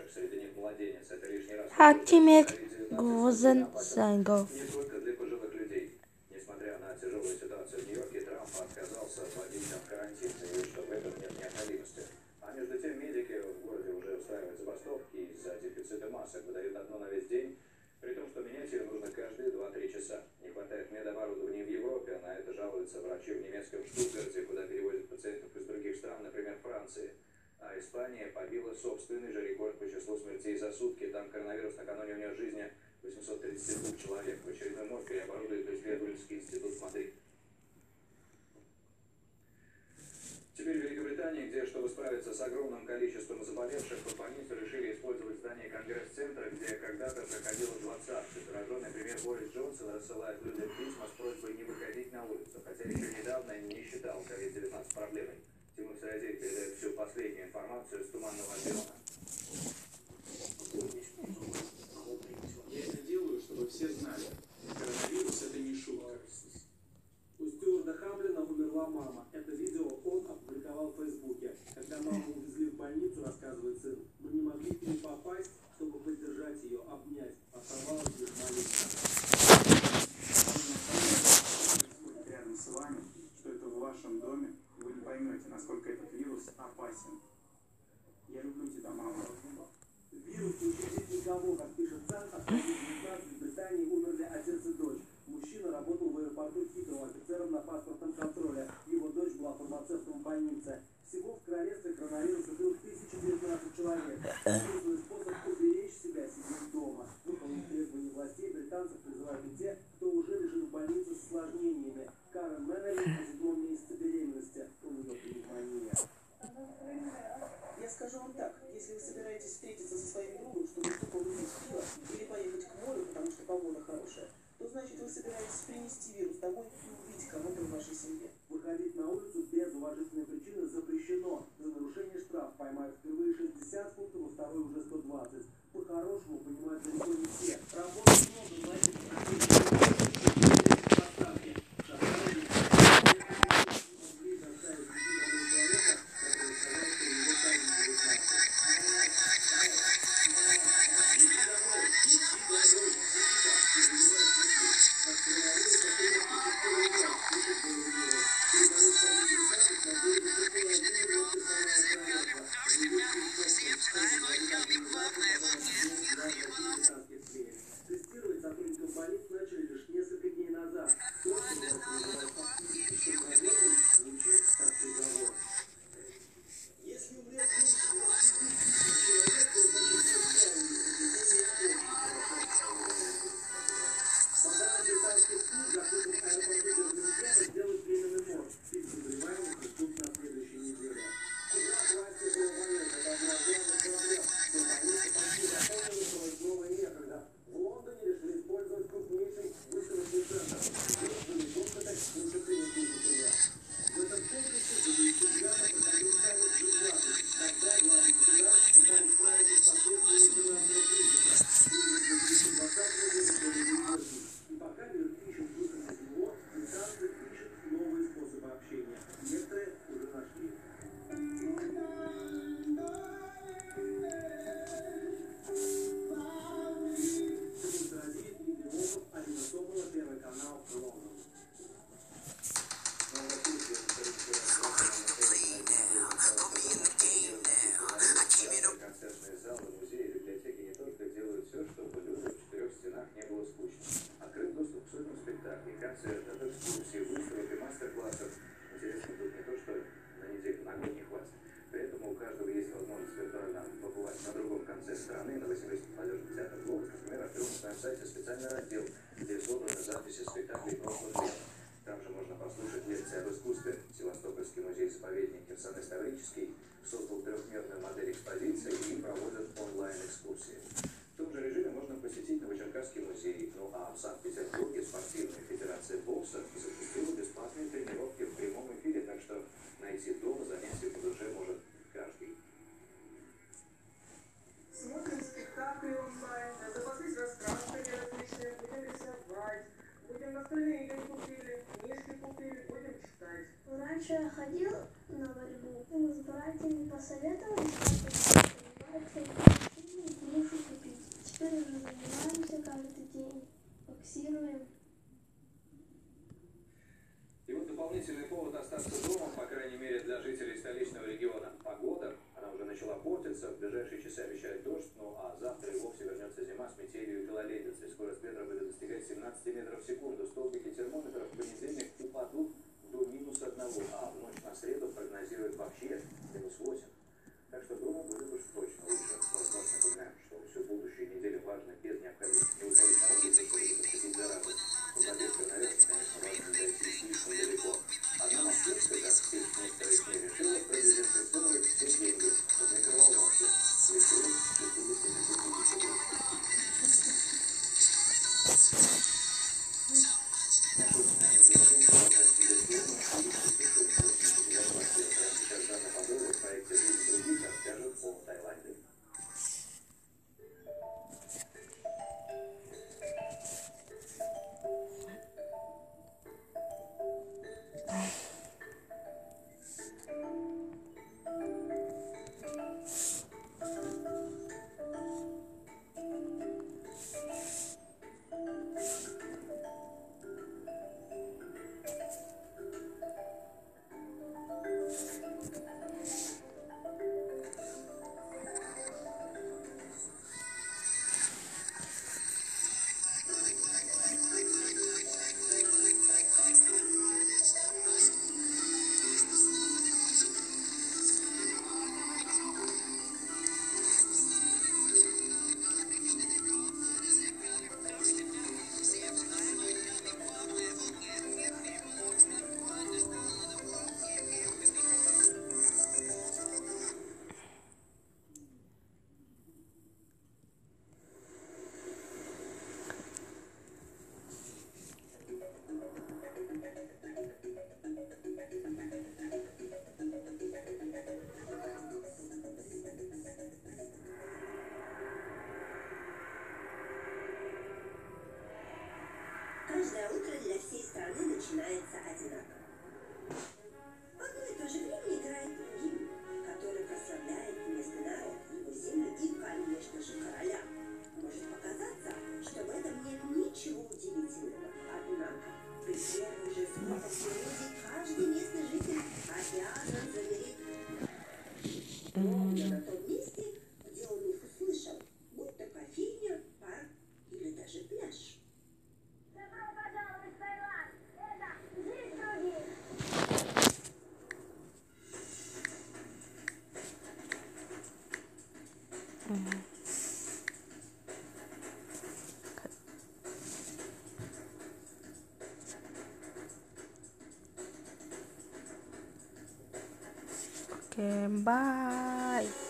среди них младенец. Это лишний раз Ultimate Golden Single. не только для пожилых людей. Несмотря на тяжелую ситуацию в Нью-Йорке, Трамп отказался вводить там карантин, заявив, что в этом нет необходимости. А между тем медики в городе уже устраивают забастовки из-за дефицита масок, выдают одно на весь день, при том, что менять ее нужно каждые 2-3 часа. Не хватает медоборудования в Европе, а на это жалуются врачи в немецком Штутгарте, куда перевозят пациентов из других стран, например, Франции. А Испания побила собственный же рекорд по числу смертей за сутки. Там коронавирус накануне унес жизни 832 человек. В очередной мой переоборудует исследовательский институт в Мадриде. Теперь в Великобритании, где, чтобы справиться с огромным количеством заболевших, по больницу решили использовать здание Конгресс-центра, где когда-то проходила 20-ка. Зараженный премьер Борис Джонсон рассылает людям письма с просьбой не выходить на улицу, хотя еще недавно не считал COVID-19 проблемой. Тимур Саразеев передает всю последнюю информацию с Туманного Альбиона. Я это делаю, чтобы все знали. Коронавирус — это не шутка. У Стюарта Хамлина умерла мама. Это видео он опубликовал в Фейсбуке. Когда маму увезли в больницу, рассказывает сын, мы не могли к ней попасть, чтобы поддержать ее, обнять. Оставалось лишь молиться. Рядом с вами, что это в вашем доме, вы не поймете, насколько этот вирус опасен. Я люблю тебя, мама. Вирус не щадит никого, как пишет Сан, от COVID-19 в Британии умерли отец и дочь. Мужчина работал в аэропорту Хитроу офицером на паспортном контроле. Его дочь была фармацевтом в больнице. Всего в королевстве коронавирус убил 1019 человек. Единственный способ уберечь себя — сидеть дома. Выполнив требования властей, британцев призывают и те, кто уже лежит в больнице с осложнениями. Карен Мэннери на 7-м месяце беременности. У нее пневмония. Я скажу вам так, если вы собираетесь встретиться со своим другом, чтобы тупо выпить пиво или поехать к морю, потому что погода хорошая, то значит вы собираетесь принести вирус домой и убить кого-то в вашей семье. Выходить на улицу без уважительной причины запрещено. За нарушение штраф поймают впервые 60 фунтов, во второй уже 120. По-хорошему понимают далеко не все. Работать много, звонить поставки. Тестировать сотрудников больниц начали лишь несколько дней назад. То, что называют фактическим проблемом, звучит как приговор. Если умрет меньше 20 тысяч человек, то значит мы по данным британских СМИ, в закрытом аэропорту Бирмингема сделают временный морг. Пик заболеваний ждут на следующей неделе. Куда власти было понятно, это одна из главных проблем. Но больницы почти заполнены, что снова некогда. В Лондоне решили использовать крупнейший выставочный центр. Здесь были госпиталь и уже клиники лечения. В этом комплексе выделили ребята проходил саммит G20. Тогда главы государств пытались справиться с последствиями финансового кризиса. Кризис 2020 года были неизбежны. И пока мир ищет выход из него, британцы ищут новые способы общения. Некоторые уже нашли. Первый канал Лондон. Концертные залы, музеи, библиотеки не только делают все, чтобы людям в 4 стенах не было скучно. Открыт доступ к сотням спектаклей, концертов, экскурсий, выставок и мастер-классов. Интересно тут не то, что на неделю, на год не хватит. При этом у каждого есть возможность виртуально побывать на другом конце страны. На 80 молодежных театров «Глобус», например, открыл на своем сайте специальный раздел, где собраны записи спектаклей прошлых лет. Там же можно послушать лекции об искусстве. Севастопольский музей-заповедник «Херсон исторический» создал трехмерную модель экспозиции и проводит онлайн-экскурсии. В том же режиме можно посетить Новочеркасский музей. Ну а в Санкт-Петербурге спортивная федерация бокса запустила бесплатные тренировки в прямом эфире, так что найти дома занятия по душе может каждый. Смотрим спектакли онлайн, запаслись раскрасками различными, будем рисовать, будем настольные игры купили, книжки купили, будем читать. Раньше я ходил на борьбу, мы с братьями посоветовались, как это занимается, начала портиться, в ближайшие часы обещают дождь, ну а завтра и вовсе вернется зима с метелью и гололедицей. Скорость ветра будет достигать 17 метров в секунду. Столбики термометров в понедельник упадут до -1, а в ночь на среду прогнозируют вообще -8. Так что дома будет уж точно лучше. Но вновь напоминаем, что всю будущую неделю важно без необходимости не выходить на улицу, чтобы не подхватить заразу. В поездках наверх, конечно, важно зайти слишком далеко. Одна москвичка, как все некоторые СМИ, решила продезинфицировать все деньги в микроволновке. Лишилась 65 тысяч рублей. В проекте «Жизнь других» расскажут о Таиланде. Каждое утро для всей страны начинается одинаково. В одно и то же время играет гимн, который прославляет местный народ, его землю и, конечно же, короля. Может показаться, что в этом нет ничего удивительного. Однако, при первых же звуках мелодии каждый местный житель обязан замереть ровно на том месте, где он их услышал, будь то кофейня, парк или даже пляж. Добро пожаловать в Таиланд! Это жизнь других! Oke, bye.